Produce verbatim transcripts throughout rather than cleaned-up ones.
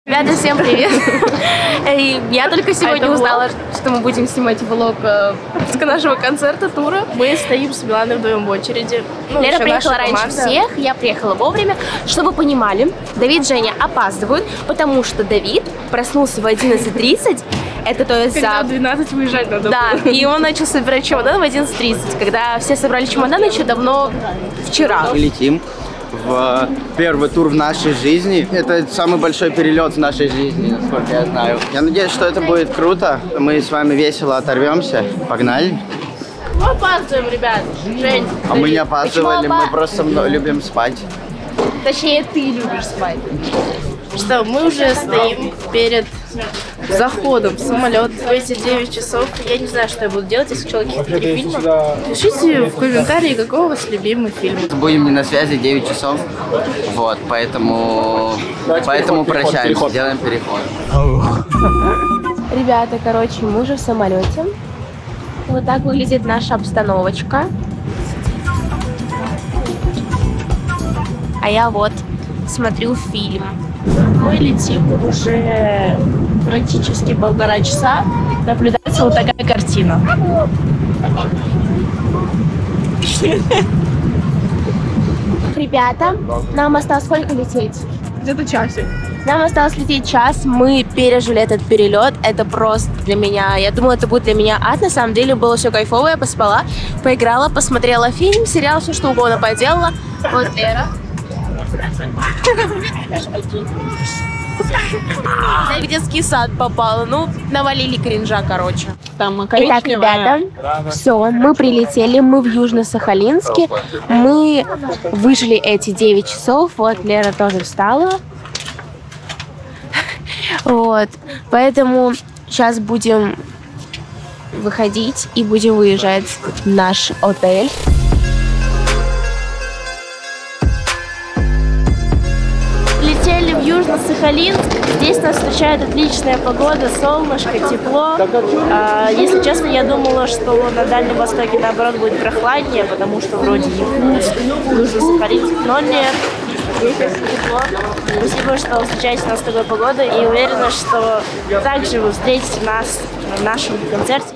Ребята, всем привет! Я только сегодня узнала, что мы будем снимать влог с нашего концерта, тура. Мы стоим с Миланой вдвоем в очереди. Ну, Лера приехала раньше всех, я приехала вовремя. Чтобы вы понимали, Давид и Женя опаздывают, потому что Давид проснулся в одиннадцать тридцать. Это то есть когда в двенадцать выезжать надо. Да, и он начал собирать чемодан в одиннадцать тридцать, когда все собрали чемодан еще давно вчера. Мы летим в первый тур в нашей жизни. Это самый большой перелет в нашей жизни, насколько я знаю. Я надеюсь, что это будет круто. Мы с вами весело оторвемся. Погнали. Мы опаздываем, ребят. Жень, а мы не опаздывали, мы просто любим спать. Точнее, ты любишь спать. Что, мы уже стоим перед заходом в самолет в эти девять часов. Я не знаю, что я буду делать, если человек каких-то фильмов. Пишите в комментарии, какой у вас любимый фильм. Будем не на связи девять часов. Вот, поэтому, поэтому прощаемся, делаем переход. Ребята, короче, мы уже в самолете. Вот так выглядит наша обстановочка. А я вот смотрю фильм. Мы летим уже практически полтора часа. Наблюдается вот такая картина. Ребята, нам осталось сколько лететь? Где-то часик. Нам осталось лететь час, мы пережили этот перелет, это просто для меня, я думала, это будет для меня ад, на самом деле было все кайфово, я поспала, поиграла, посмотрела фильм, сериал, все что угодно поделала. Вот Лера. В детский сад попала, ну, навалили кринжа, короче. Там Итак, ребята, все, мы прилетели, мы в Южно-Сахалинске, мы выжили эти девять часов, вот Лера тоже встала. Вот, поэтому сейчас будем выходить и будем выезжать в наш отель. Летели в Южно-Сахалинск. Здесь нас встречает отличная погода, солнышко, тепло. А, если честно, я думала, что на Дальнем Востоке наоборот будет прохладнее, потому что вроде Якутск, Южно-Сахалинск, но нет. Здесь тепло. Спасибо, что встречаете нас с такой погодой, и уверена, что также вы встретите нас на нашем концерте.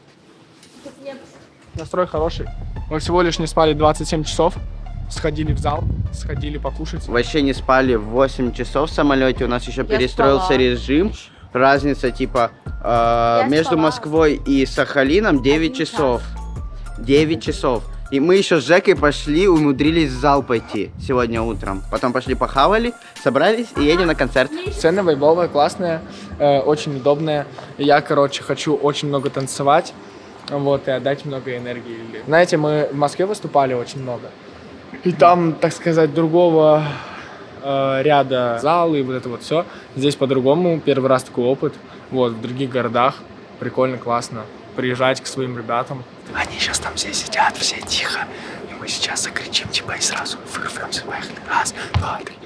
Настрой хороший. Мы всего лишь не спали двадцать семь часов. Сходили в зал, сходили покушать. Вообще не спали в восемь часов в самолете. У нас еще Я перестроился спала. режим. Разница типа э, между спала. Москвой и Сахалином девять часов. девять часов. И мы еще с Жекой пошли, умудрились в зал пойти сегодня утром. Потом пошли похавали, собрались и едем на концерт. Сцена вайбовая, классная, э, очень удобная. Я, короче, хочу очень много танцевать, вот, и отдать много энергии. Знаете, мы в Москве выступали очень много. И там, так сказать, другого э, ряда зал и вот это вот все. Здесь по-другому, первый раз такой опыт. Вот, в других городах. Прикольно, классно. Приезжать к своим ребятам. Они сейчас там все сидят, все тихо. И мы сейчас закричим, типа, и сразу вырвемся. Поехали. Раз, два, три.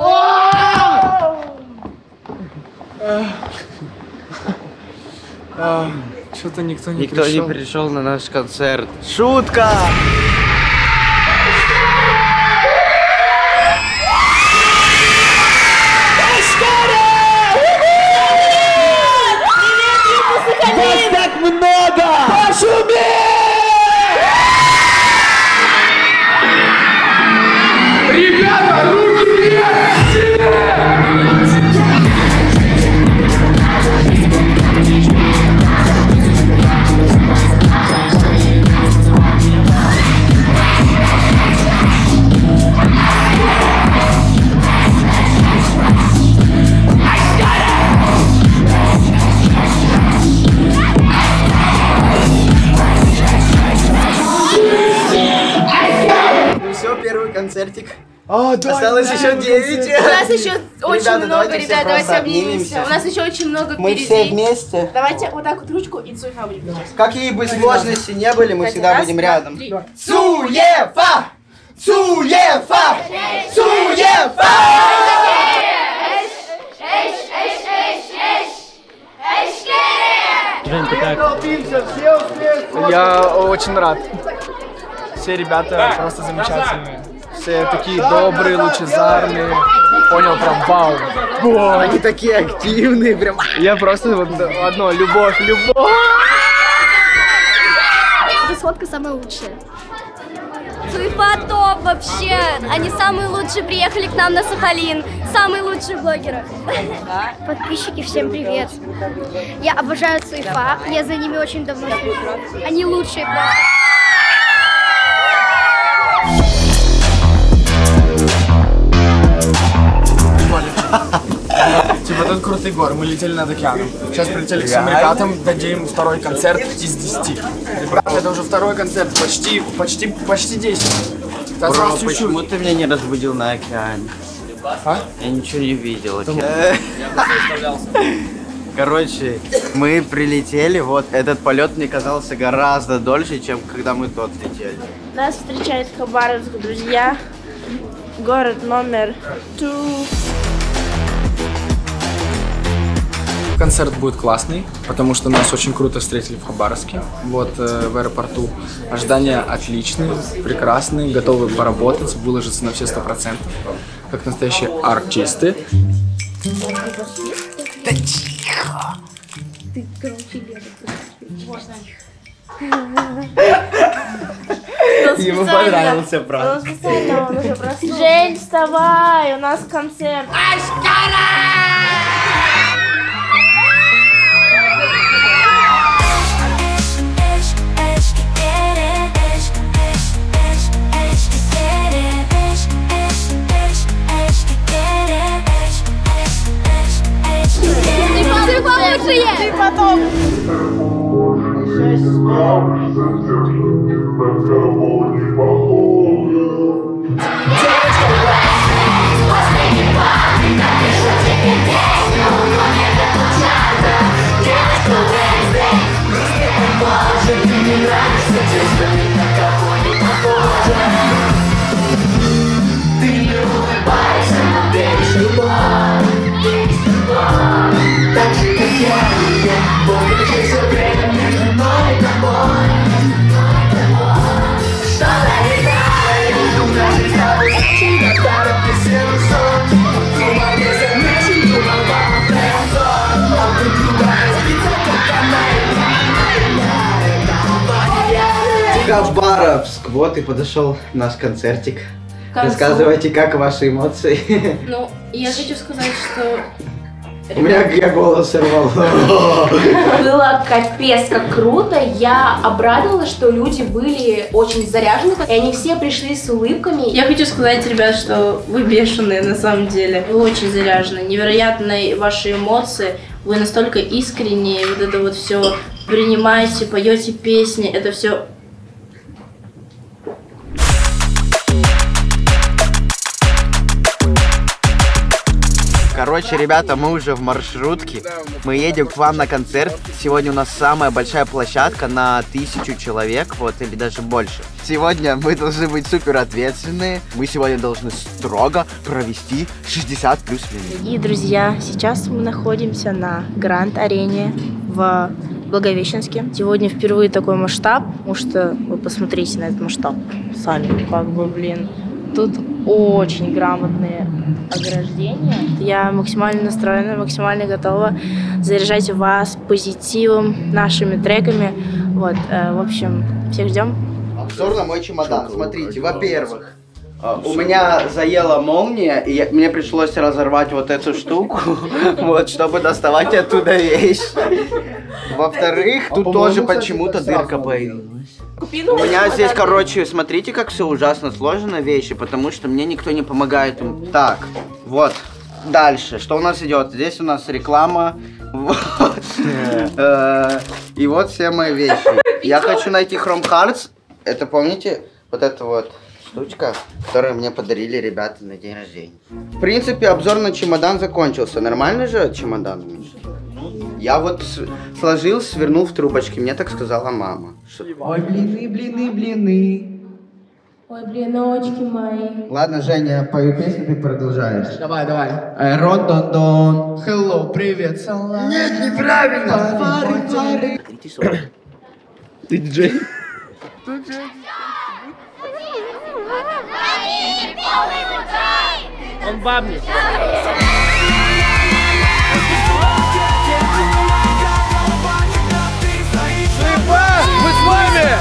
Что-то никто не пришел. Никто не пришел на наш концерт. Шутка! Вас так много! Пошуми! Ребята, руки вверх! Концертик. А, да, осталось еще девять. У нас еще очень ребята, много, давайте ребят, давайте обнимемся. У нас еще очень много мы впереди. Мы все вместе. Давайте вот так вот ручку и Цуефа будем. Какие бы сложности не были, мы всегда раз, будем два, рядом. Три. Цуефа! Цуефа! Цуефа! Жень, ты как? Я очень рад. Все ребята просто замечательные. Все такие добрые, лучезарные. понял прям вау. Они такие активные, прям. Я просто вот одно, любовь, любовь. Эта сходка самая лучшая. Суефа топ вообще. Они самые лучшие приехали к нам на Сахалин. Самые лучшие блогеры. Подписчики, всем привет. Я обожаю Суефа. Я за ними очень давно слежу. Они лучшие просто. Типа тут крутый гор, мы летели над океаном. Сейчас прилетели к своим ребятам, дадим второй концерт из десяти. Ребята, это уже второй концерт, почти, почти, почти десять. Бро, почему ты меня не разбудил на океане? А? Я ничего не видел. Короче, мы прилетели, вот этот полет мне казался гораздо дольше, чем когда мы тот летели. Нас встречает Хабаровск, друзья. Город номер два. Концерт будет классный, потому что нас очень круто встретили в Хабаровске, вот э, в аэропорту. Ожидания отличные, прекрасные, готовы поработать, выложиться на все сто процентов, как настоящие артисты. Да тихо! Ты громче Ему понравился, правда. Жень, вставай, у нас концерт. Ты потом. Хабаровск, вот и подошел наш концертик. Рассказывайте, как ваши эмоции. Ну, я хочу сказать, что... У меня я голос сорвал. Было капец как круто. Я обрадовалась, что люди были очень заряжены, и они все пришли с улыбками. Я хочу сказать, ребят, что вы бешеные на самом деле. Вы очень заряжены. Невероятные ваши эмоции. Вы настолько искренние. Вот это вот все принимаете, поете песни. Это все... Короче, ребята, мы уже в маршрутке. Мы едем к вам на концерт. Сегодня у нас самая большая площадка на тысячу человек, вот, или даже больше. Сегодня мы должны быть супер ответственные. Мы сегодня должны строго провести шестьдесят плюс минут. И, друзья, сейчас мы находимся на Гранд-арене в Благовещенске. Сегодня впервые такой масштаб, потому что вы посмотрите на этот масштаб сами, как бы, блин. Тут очень грамотные ограждения. Я максимально настроена, максимально готова заряжать вас позитивом, нашими треками. Вот, э, в общем, всех ждем. Обзор на мой чемодан. Смотрите, во-первых, у меня заела молния, и я, мне пришлось разорвать вот эту штуку, вот, чтобы доставать оттуда вещь. Во-вторых, тут тоже почему-то дырка появилась. У меня здесь, короче, смотрите, как все ужасно сложно вещи, потому что мне никто не помогает. Так, вот, дальше, что у нас идет? Здесь у нас реклама, вот. И вот все мои вещи. Я хочу найти Chrome Hearts, это, помните, вот это вот штучка, которую мне подарили ребята на день рождения. В принципе, обзор на чемодан закончился. Нормальный же чемодан? Я вот сложил, свернул в трубочки, мне так сказала мама. Ой, блины, блины, блины. Ой, блиночки мои. Ладно, Женя, я пою песню, ты продолжаешь. Давай, давай. Рон-дон-дон. Hello, привет, салам. Нет, неправильно. Фары, фары. Ты диджей? Он бабник. Мы с вами!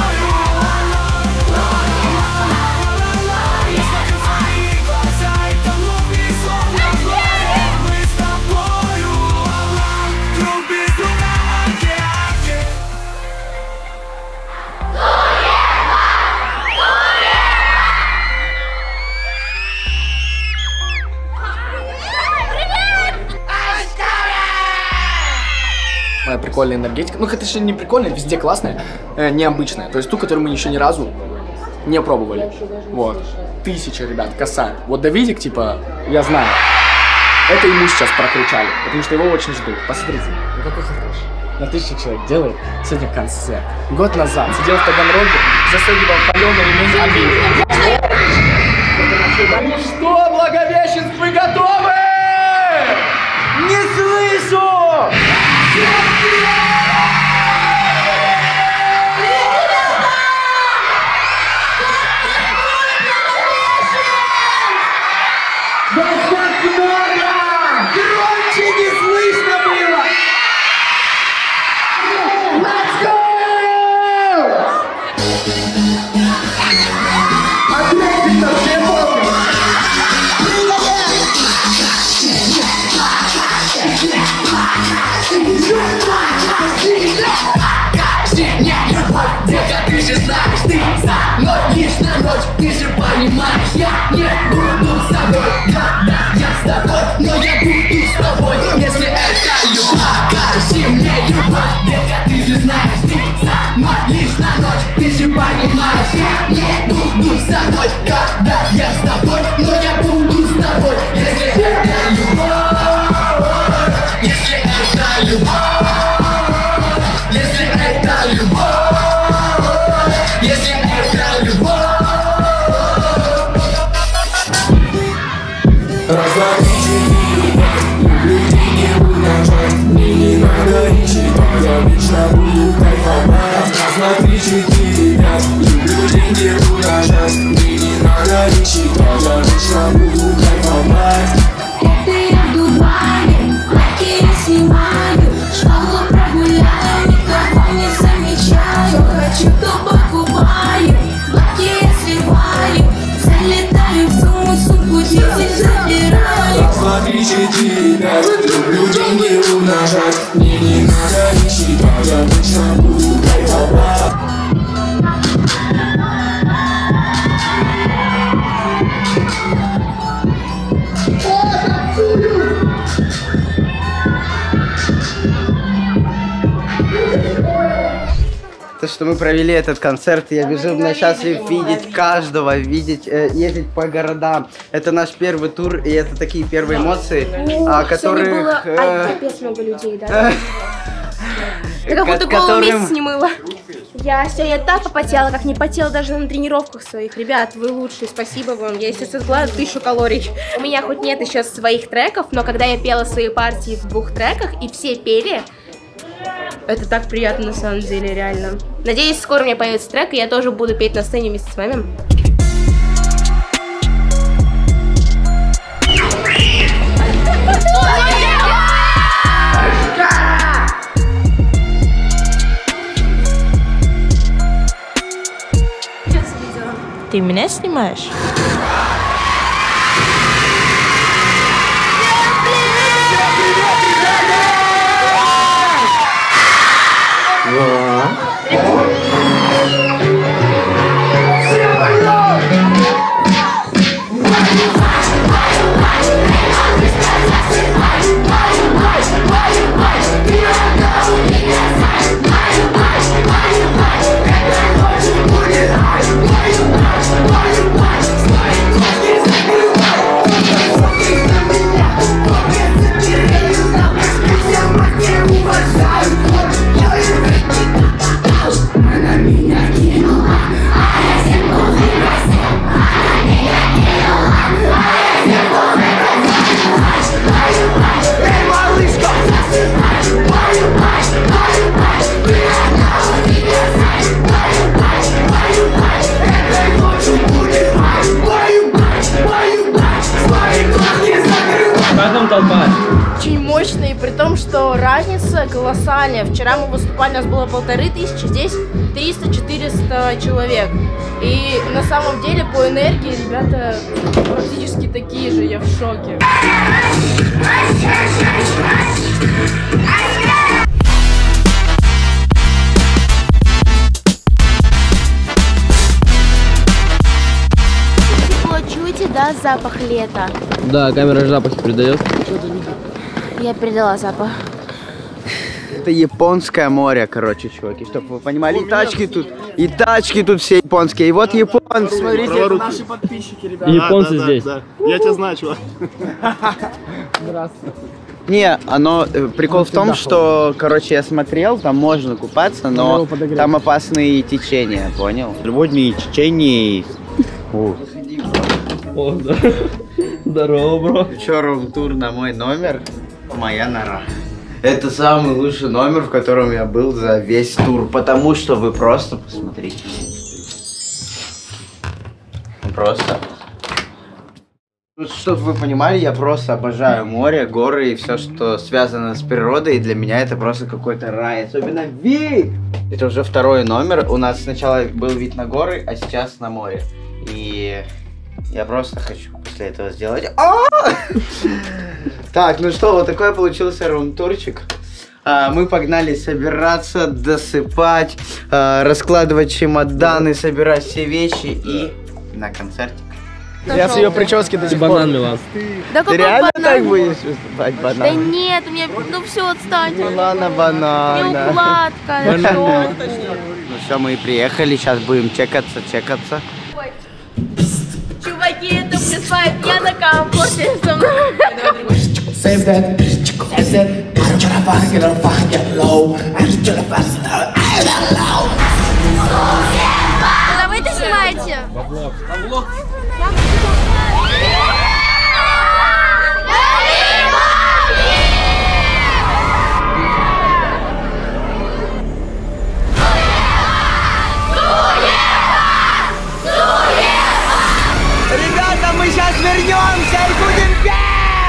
Моя прикольная энергетика. Ну, это же не прикольная, везде классная, э, необычная. То есть ту, которую мы еще ни разу не пробовали. Вот. Тысяча, ребят, коса. Вот Давидик, типа, я знаю. Это ему сейчас прокричали, потому что его очень ждут. Посмотрите, ну какой хороший. На тысячу человек делает сегодня концерт. Год назад сидел в Таганроге, застегивал паленый ремень Аминь. Ну что, Благовещенск, вы готовы? Не слышу! Громче не слышно было! Let's go! Ответить-то все помнят! Мне любовь, детка, ты же знаешь, ты за мной лишь на ночь, ты же понимаешь, я не буду с тобой, да, да, я с тобой, но я буду с тобой, если это любовь, покажи мне любовь, детка, ты же знаешь, ты за мной лишь на ночь, ты же понимаешь, я не буду с тобой, да, да, я с тобой, но я буду с тобой, если это любовь, если это любовь. Если это любовь, если это любовь. Раз, два, три, четыре, люблю деньги умножать. Мне не надо ничего, я вечно буду кайфовать. Раз, два, три, четыре, пять, люблю деньги умножать. Мне не надо ничего, я вечно буду кайфовать. Это я в Дубае, лайки снимаю, школу прогуляю, никого не замечаю. Хочу, то покупаю, блоки я сливаю, залетаю в сумму, сумку десять забираю. Раз, два, три, четыре, пять, люблю деньги умножать. Мне не надо ничего, я вечно буду кайфовать. То, что мы провели этот концерт, я безумно счастлив видеть каждого, видеть, э, ездить по городам. Это наш первый тур, и это такие первые эмоции, о которых... Было... Э, Ай, капец много людей, да? Ты как будто голову месяц не мыла. Я сегодня так попотела, как не потела даже на тренировках своих. Ребят, вы лучшие, спасибо вам. Я, естественно, склала тысячу калорий. У меня хоть нет еще своих треков, но когда я пела свои партии в двух треках, и все пели, это так приятно на самом деле, реально. Надеюсь, скоро у меня появится трек, и я тоже буду петь на сцене вместе с вами. Ты меня снимаешь? Bye. мощный, при том, что разница колоссальная. Вчера мы выступали, у нас было полторы тысячи, здесь триста-четыреста человек. И на самом деле по энергии ребята практически такие же, я в шоке. Чуете, да, запах лета? Да, камера запахи передает. Я передала запах. Это японское море, короче, чуваки, чтобы вы понимали. И тачки тут, и тачки тут все японские. И вот японцы, смотрите, это наши подписчики, ребята. И японцы да, да, здесь. Да, да. Я тебя знаю, чувак. Здравствуйте. Не, оно, прикол в том, что, короче, я смотрел, там можно купаться, но там опасные течения, понял? Водные течения. О, да. Здорово, бро. Вечером тур на мой номер, моя нора. Это самый лучший номер, в котором я был за весь тур, потому что вы просто посмотрите. Просто. Чтобы вы понимали, я просто обожаю море, горы и все, что связано с природой. И для меня это просто какой-то рай. Особенно вид! Это уже второй номер. У нас сначала был вид на горы, а сейчас на море. И я просто хочу после этого сделать... Так, ну что, вот такой получился рум-турчик. Мы погнали собираться, досыпать, раскладывать чемоданы, собирать все вещи и на концертик. Я с ее прически до сих пор. Банан, Милан. Да Ты реально так будешь выступать, банан? Да нет, у меня, ну все, отстаньте. Банана, банана. Не укладка, что? Ну все, мы и приехали, сейчас будем чекаться, чекаться. Чуваки, это присваивает я на компоте со мной. Save that, save that. I'm trying to fuck it up, fuck it low. I'm trying to fuck it up, I don't know. Куда вы это снимаете? Во влог. Во влог. Ребята, мы сейчас вернемся и будем петь!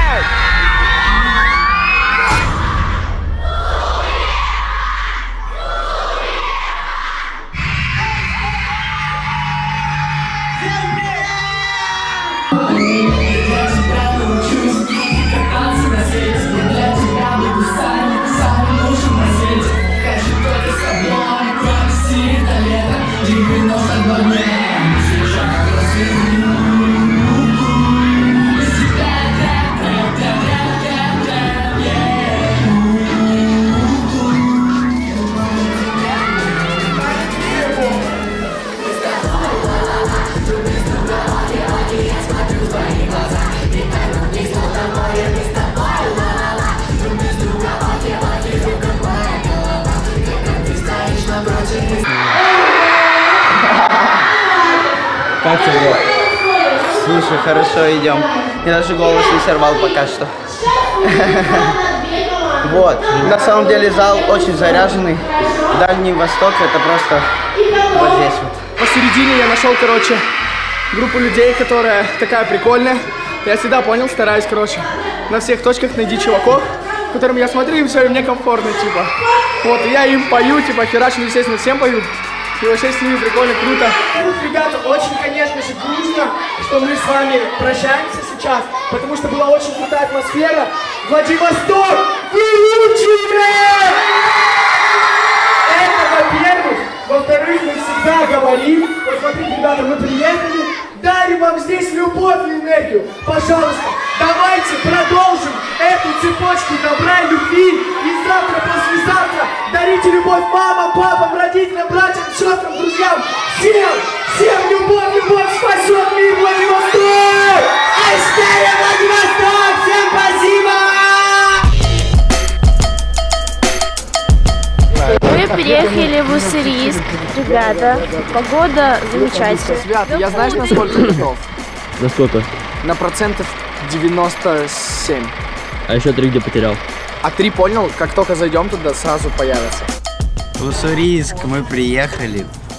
Как тебе? Слушай, хорошо, идем. Я даже голос не сорвал пока что. Вот. На самом деле зал очень заряженный. Дальний Восток это просто вот здесь вот. Посередине я нашел, короче, группу людей, которая такая прикольная. Я всегда понял, стараюсь, короче, на всех точках найти чуваков, которым я смотрю, им все, и мне комфортно, типа. Вот, и я им пою, типа, херачно, естественно, всем поют. И вообще с ними прикольно, круто. Ну, ребята, очень, конечно же, грустно, что мы с вами прощаемся сейчас, потому что была очень крутая атмосфера. Владивосток, вы лучшие! Это, во-первых. Во-вторых, мы всегда говорим, вот смотрите, ребята, мы приехали, дарим вам здесь любовь и энергию. Пожалуйста, давайте продолжим эту цепочку добра и любви. И завтра, послезавтра дарите любовь мамам, папам, родителям, братьям, сестрам, друзьям. Всем, всем любовь, любовь спасет мир, Владивосток! Айстея, Владивосток! Всем спасибо! Мы приехали в Уссурийск, ребята. Погода замечательная. Ребят, я знаешь, насколько готов? На сколько? На процентов девяносто семь. А еще три где потерял? А три понял, как только зайдем туда, сразу появятся. В Уссурийск мы приехали.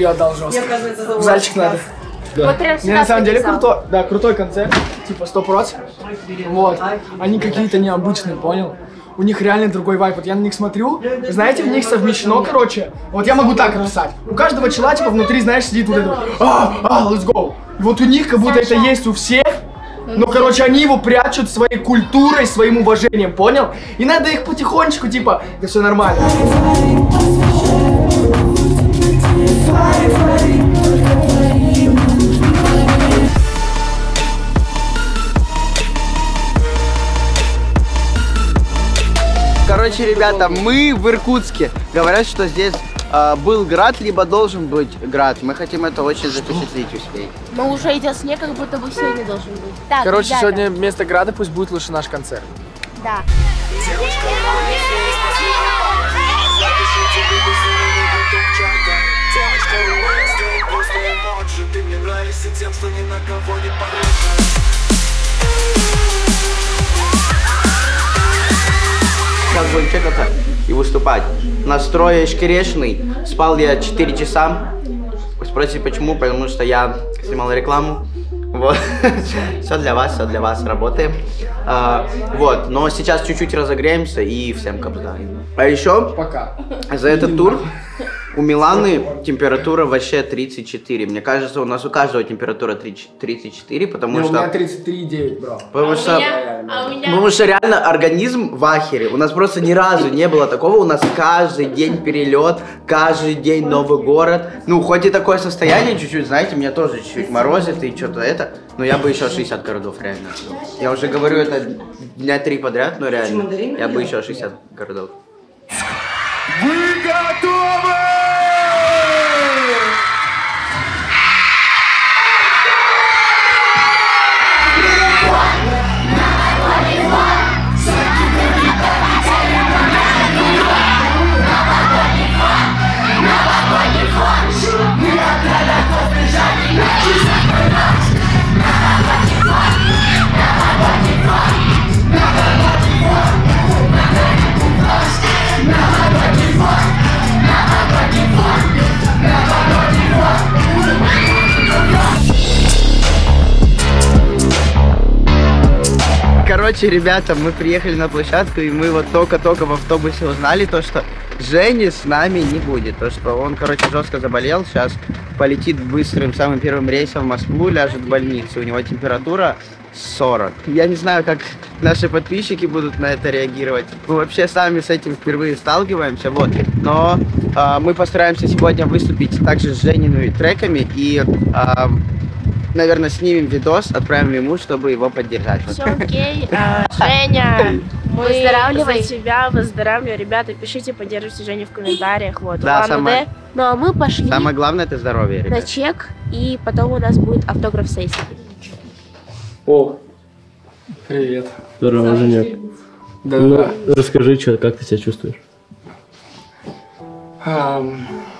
энергию отдал жестко. В зальчик надо. Да. Вот прям не, на самом деле крутой, да, крутой концерт, типа сто процентов. Вот, они какие-то необычные, понял? У них реально другой вайб. Вот я на них смотрю, знаете, в них совмещено, короче. Вот я могу так описать. У каждого чела, типа, внутри, знаешь, сидит вот это. А, а, let's go. И вот у них как будто это есть у всех. Но, короче, они его прячут своей культурой, своим уважением, понял? И надо их потихонечку, типа, да все нормально. Короче, ребята, мы в Иркутске. Говорят, что здесь э, был град, либо должен быть град. Мы хотим это очень запечатлеть успеть. Но уже идет снег, как будто бы сегодня должен быть. Так, короче, ребята. сегодня вместо града пусть будет лучше наш концерт. Да. Сейчас будем чекаться и выступать. Настрой эшкерешный. Спал я четыре часа. Вы спросите почему? Потому что я снимал рекламу. Вот. Все для вас, все для вас. Работаем. А, вот. Но сейчас чуть-чуть разогреемся и всем капзда. А еще пока. За этот тур у Миланы температура вообще тридцать четыре. Мне кажется, у нас у каждого температура тридцать четыре, потому не, что... у меня тридцать три и девять, бро. Потому а что... меня... А меня... Потому что реально организм в ахере. У нас просто ни разу не было такого. У нас каждый день перелет, каждый день новый город. Ну, хоть и такое состояние чуть-чуть, знаете, меня тоже чуть-чуть морозит и что-то это. Но я бы еще шестьдесят городов реально открыл. Я уже говорю это дня три подряд, но реально. Я бы еще шестьдесят городов. Вы готовы? Короче, ребята, мы приехали на площадку, и мы вот только-только в автобусе узнали то, что Жени с нами не будет. То, что он, короче, жестко заболел, сейчас полетит быстрым самым первым рейсом в Москву, ляжет в больницу, у него температура сорок. Я не знаю, как наши подписчики будут на это реагировать. Мы вообще сами с этим впервые сталкиваемся, вот. Но э, мы постараемся сегодня выступить также с Жениными треками и... Э, наверное, снимем видос, отправим ему, чтобы его поддержать. Все окей. А, Женя, мы выздоравливай. за тебя выздоравливаем. Ребята, пишите, поддержите Женю в комментариях. Вот. Да, самое... Ну а мы пошли самое главное это здоровье, ребят. на чек, и потом у нас будет автограф-сессия. О, привет. Здорово, Женек. Да, ну, да. Расскажи, что, как ты себя чувствуешь? Um...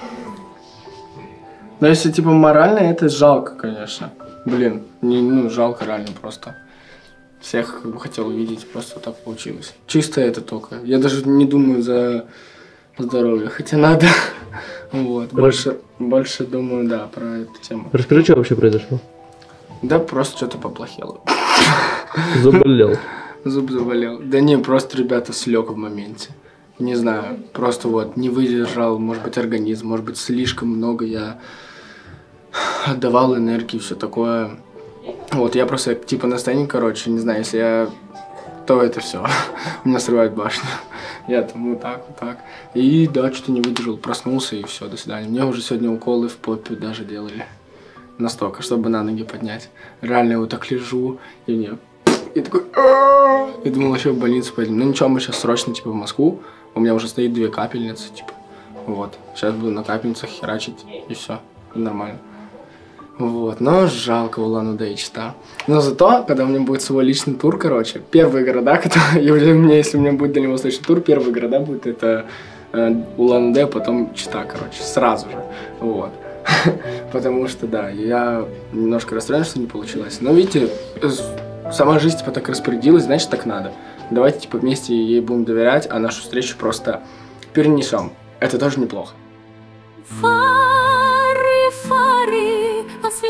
Но если типа морально, это жалко, конечно. Блин, не, ну жалко реально просто. Всех как бы хотел увидеть, просто так получилось. Чисто это только. Я даже не думаю за здоровье, хотя надо. Вот. Больше, больше думаю, да, про эту тему. Расскажи, что вообще произошло. Да, просто что-то поплохело. Заболел. Зуб заболел. Да не, просто, ребята, слег в моменте. Не знаю, просто вот не выдержал, может быть, организм, может быть, слишком много я отдавал энергии, все такое. Вот, я просто, типа, на сцене, короче, не знаю, если я... то это все. У меня срывает башню. Я там вот так, вот так. И да, что-то не выдержал, проснулся и все, до свидания. Мне уже сегодня уколы в попе даже делали. Настолько, чтобы на ноги поднять. Реально, я вот так лежу, и мне... И такой... Я думал, вообще в больницу поедем. Ну ничего, мы сейчас срочно, типа, в Москву. У меня уже стоит две капельницы, типа. Вот. Сейчас буду на капельницах херачить, и все. Нормально. Вот. Но жалко Улан-Удэ и Чита. Но зато, когда у меня будет свой личный тур, короче, первые города, которые... у меня, если у меня будет дальневосточный тур, первые города будут это э, Улан-Удэ, потом Чита, короче, сразу же. Вот. Потому что, да, я немножко расстроен, что не получилось. Но, видите, сама жизнь, типа, так распорядилась, значит, так надо. Давайте, типа, вместе ей будем доверять, а нашу встречу просто перенесем. Это тоже неплохо. Фары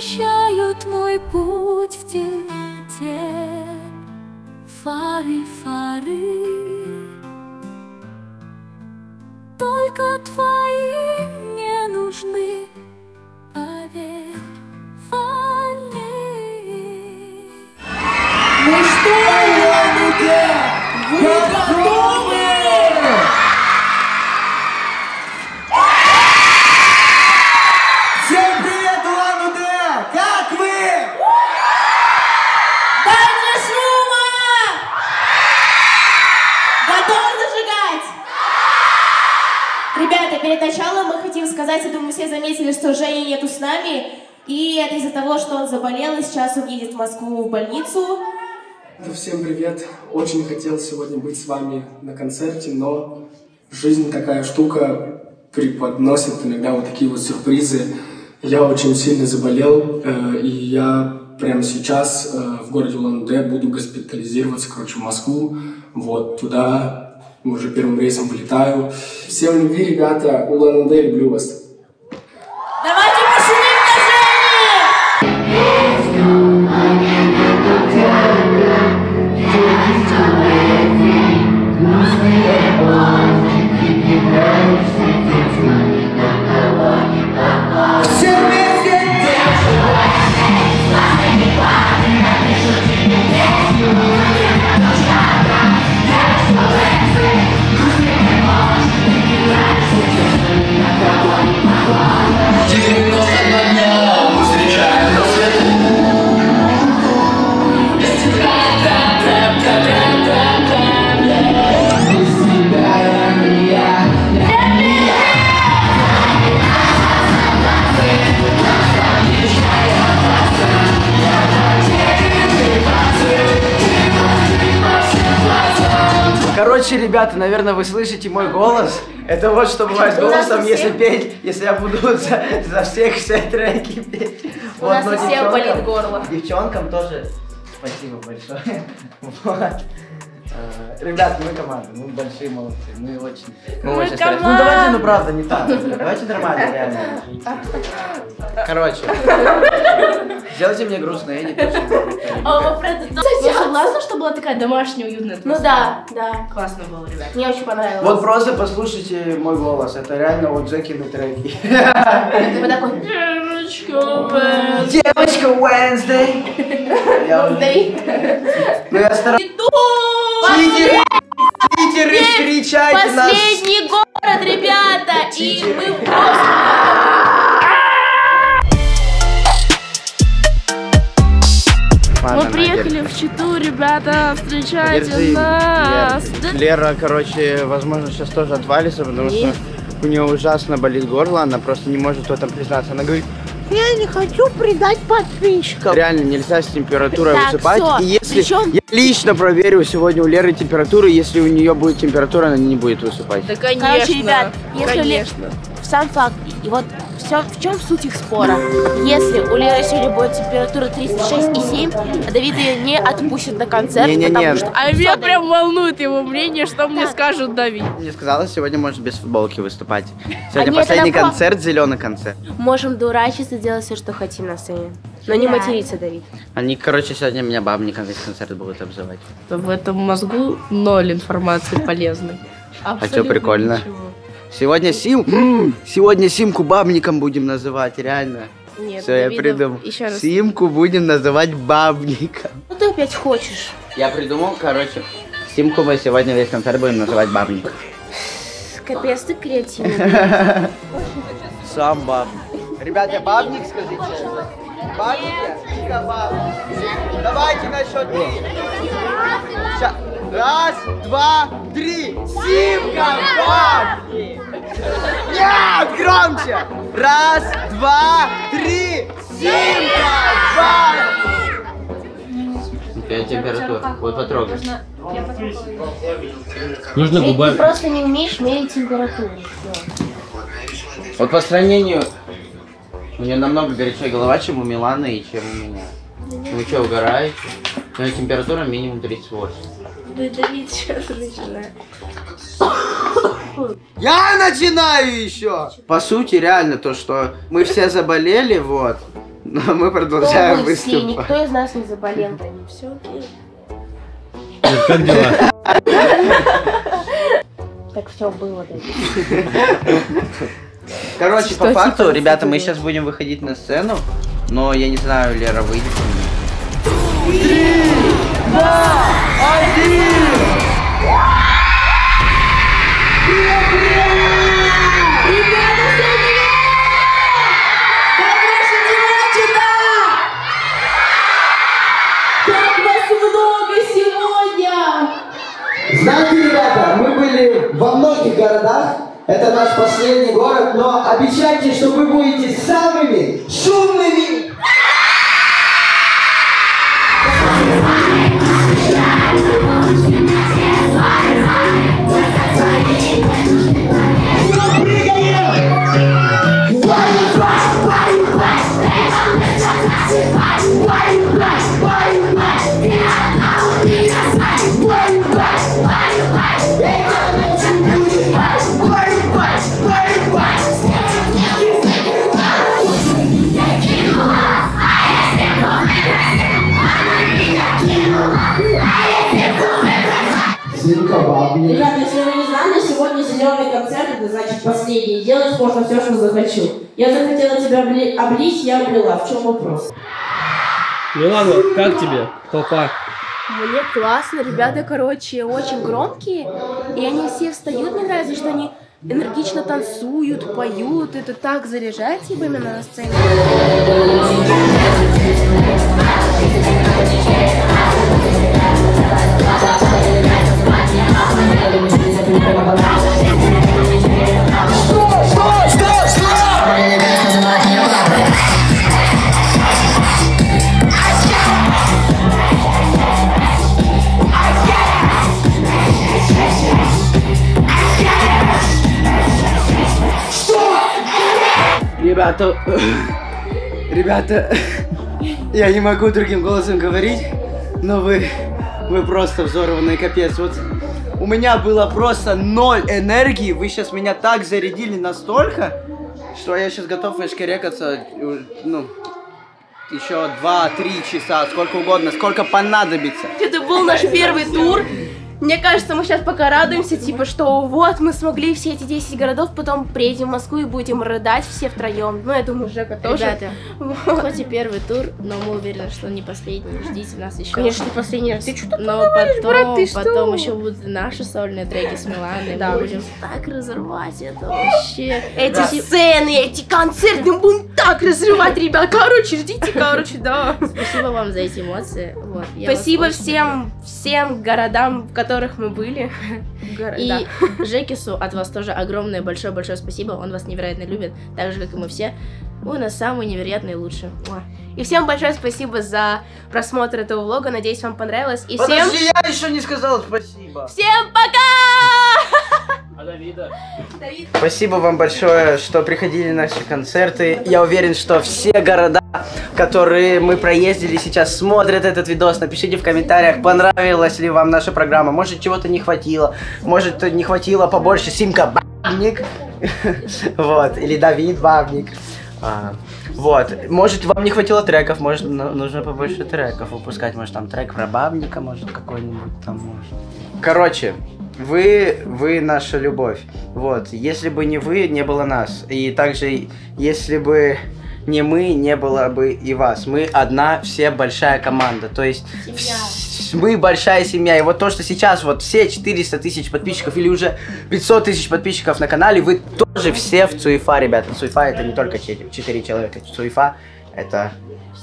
освещают мой путь в темноте. Фары, фары, только твои мне нужны, поверь, фары. Ну что, Улан-Удэ, вы готовы? Всем привет, Улан-Удэ! Как вы? Дайте шума! Готовы зажигать? Ребята, перед началом мы хотим сказать, я думаю, все заметили, что Жени нету с нами. И это из-за того, что он заболел, и сейчас он едет в Москву в больницу. Всем привет! Очень хотел сегодня быть с вами на концерте, но жизнь такая штука, преподносит иногда вот такие вот сюрпризы. Я очень сильно заболел, э, и я прямо сейчас э, в городе Улан-Удэ буду госпитализироваться, короче, в Москву. Вот, туда уже первым рейсом вылетаю. Всем любви, ребята! Улан-Удэ, люблю вас! Давайте пошумим на Все вместе! Короче, ребята, наверное, вы слышите мой голос. Это вот что бывает с голосом, если петь, если я буду за, за всех все треки петь. У нас у всех болит горло. Девчонкам тоже спасибо большое. Вот. Ребят, мы команда, мы большие молодцы, мы очень, мы очень стараемся. Ну давайте, ну правда, не так, давайте нормально, реально. Короче, сделайте мне грустно, я не точно. Вы согласны, что была такая домашняя, уютная атмосфера? Ну да, да. Классно было, ребят. Мне очень понравилось. Вот просто послушайте мой голос, это реально вот Джекины треки. Вот такой. Девочка Wednesday. Ну я стараюсь. Питер, Питер, встречайте нас. Последний город, ребята, и мы просто... Мы приехали в Читу, ребята, встречайте Подожди, нас. Лера, Лера, короче, возможно, сейчас тоже отвалится, потому что у нее ужасно болит горло, она просто не может в этом признаться. Она говорит, я не хочу предать подписчиков. Реально нельзя с температурой так, высыпать. Все. И если Причем... я лично проверю сегодня у Леры температуру, если у нее будет температура, она не будет высыпать. Да, конечно. Короче, ребят, если конечно. Сам факт, и вот все, в чем суть их спора. Если у Леры сегодня будет температура тридцать шесть и семь, а Давид ее не отпустит на концерт, не, не, потому нет. что... А меня прям волнует его мнение, что да. мне скажут Давид. Мне сказала, сегодня может без футболки выступать. Сегодня а последний нет, концерт, зеленый концерт. Можем дурачиться, делать все, что хотим на сцене. Но не да. материться, Давид. Они, короче, сегодня меня бабником весь концерт будут обзывать. В этом мозгу ноль информации полезной. А что прикольно? Ничего. Сегодня Сим, сегодня Симку бабником будем называть, реально. Нет, все, я придумал. Еще раз. Симку будем называть бабником. Ну ты опять хочешь. Я придумал, короче, Симку мы сегодня весь концерт будем называть бабником. Капец, ты креативный. Сам бабник. Ребята, бабник, скажите. Бабник? Симка бабник. Давайте на счет три. Сейчас. Раз, два, три. Симка бабник. Нет, громче. Раз, два, три. Симка бабник. Какая температура? Вот потрогай. Нужно губами. Ты просто не умеешь мерить температуру. Вот по сравнению, у нее намного горячая голова, чем у Миланы и чем у меня. Вы что, угораете? У меня температура минимум тридцать восемь. Да Давид сейчас начинает. Я начинаю еще! По сути, реально то, что мы все заболели, вот. Но мы продолжаем Кто мы все? выступать. Никто из нас не заболел. Все окей. Как дела? Так все было. Короче, Что по факту, типа ребята, мы делать? сейчас будем выходить на сцену, но я не знаю, Лера выйдет или нет. Три, два, один! Знаете, ребята, мы были во многих городах, это наш последний город, но обещайте, что вы будете самыми шумными. Ребята, если вы не знали, сегодня зеленый концерт, это значит последний. Делать можно все, что захочу. Я захотела тебя обли... облить, я облила. В чем вопрос? Милана, как тебе? Толпа. Мне классно, ребята, короче, очень громкие, и они все встают, мне нравится, что они энергично танцуют, поют, это так заряжает тебя именно на сцене. Ребята, ребята, я не могу другим голосом говорить, но вы, вы просто взорванный капец. Вот у меня было просто ноль энергии, вы сейчас меня так зарядили настолько, что я сейчас готов эшкерекаться, ну, еще два-три часа, сколько угодно, сколько понадобится. Это был наш первый тур. Мне кажется, мы сейчас пока радуемся, типа, что вот, мы смогли все эти десять городов, потом приедем в Москву и будем рыдать все втроем. Ну, я думаю, Жека тоже. Ребята, вот. Хоть и первый тур, но мы уверены, что не последний. Ждите нас еще. Конечно, не последний раз. Ты что такое Но говоришь, потом, брат, ты что? потом еще будут наши сольные треки с Миланой. Да. Мы будем так разорвать это вообще. Эти Да. сцены, эти концерты, мы будем так разрывать, ребят. Короче, ждите, короче, да. Спасибо вам за эти эмоции. Вот, я вас Спасибо очень всем, всем городам, в которых мы были. И Да. Жекису от вас тоже огромное большое-большое спасибо. Он вас невероятно любит, так же, как и мы все. Вы у нас самые невероятные и лучшие. Муа. И всем большое спасибо за просмотр этого влога. Надеюсь, вам понравилось. И Подожди, всем... я еще не сказал спасибо. Всем пока! А Давида? Спасибо вам большое, что приходили на наши концерты. Я уверен, что все города, которые мы проездили, сейчас смотрят этот видос. Напишите в комментариях, понравилась ли вам наша программа. Может, чего-то не хватило. Может, не хватило побольше Симка Бабник. Вот. Или Давид Бабник. А, вот. Может, вам не хватило треков. Может, нужно побольше треков выпускать. Может, там трек про Бабника, может, какой-нибудь там, может. Короче. Вы, вы наша любовь. Вот. Если бы не вы, не было нас. И также, если бы не мы, не было бы и вас. Мы одна, все большая команда. То есть вс- мы большая семья. И вот то, что сейчас вот все четыреста тысяч подписчиков или уже пятьсот тысяч подписчиков на канале, вы тоже все в Цуефа, ребята. Цуефа это не только четыре человека. Цуефа это...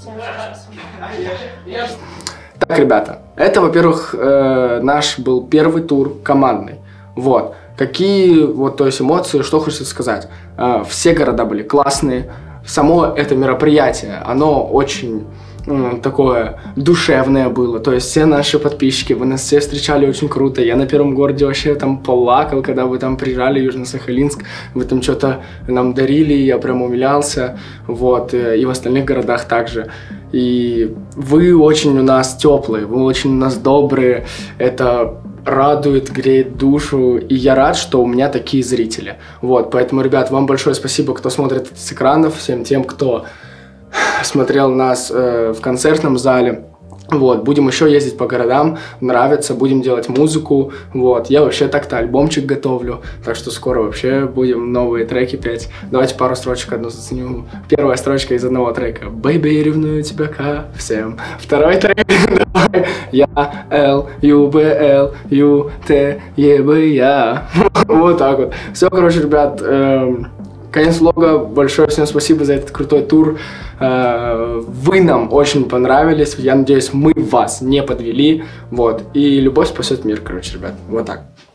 Так, ребята, это, во-первых, э, наш был первый тур командный. Вот. Какие вот, то есть, эмоции, что хочется сказать. Э, все города были классные. Само это мероприятие, оно очень м, такое душевное было. То есть все наши подписчики, вы нас все встречали очень круто. Я на первом городе вообще там плакал, когда вы там приезжали, Южно-Сахалинск. Вы там что-то нам дарили, я прям умилялся. Вот. И в остальных городах также. И вы очень у нас теплые, вы очень у нас добрые. Это радует, греет душу. И я рад, что у меня такие зрители. Вот. Поэтому, ребят, вам большое спасибо, кто смотрит с экранов. Всем тем, кто смотрел нас э, в концертном зале. Вот, будем еще ездить по городам, нравится, будем делать музыку, вот, я вообще так-то альбомчик готовлю, так что скоро вообще будем новые треки петь. Давайте пару строчек одну заценю. Первая строчка из одного трека. Baby, я ревную тебя ко всем. Второй трек, давай, я, Л, Ю, Б, Л, Ю, Т, Е, Б, я. Вот так вот. Все, короче, ребят, конец влога. Большое всем спасибо за этот крутой тур. Вы нам очень понравились. Я надеюсь, мы вас не подвели. Вот. И любовь спасет мир, короче, ребят. Вот так.